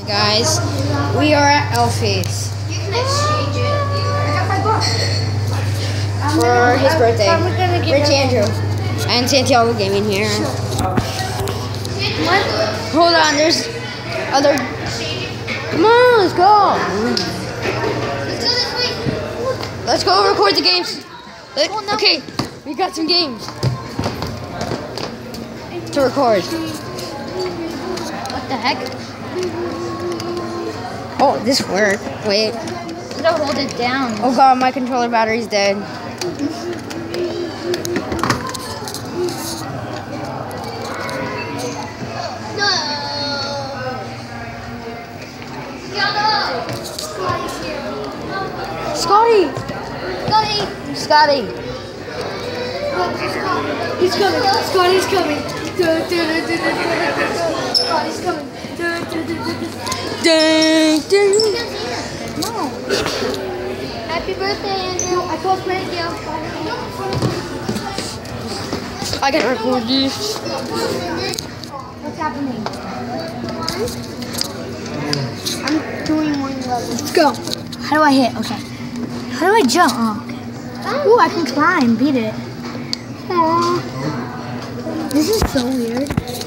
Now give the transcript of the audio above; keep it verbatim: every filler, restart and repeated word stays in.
Guys, we are at Elfie's for his birthday. Rich Andrew and Santiago Gaming here. What? Hold on, there's other. Come on, let's go. Let's go record the games. Let- Okay, we got some games to record. What the heck? Oh, this worked. Wait. Gotta hold it down. Oh god, my controller battery's dead. No. Scotty! Scotty. Scotty! He's coming. Scotty's coming. Scotty's coming. Dun, dun. No. Happy birthday, Andrew. I cosplayed you. I can record this. What's happening? I'm doing one level. Let's go. How do I hit? Okay. How do I jump? Oh, okay. Ooh, I can climb. Beat it. Aww. This is so weird.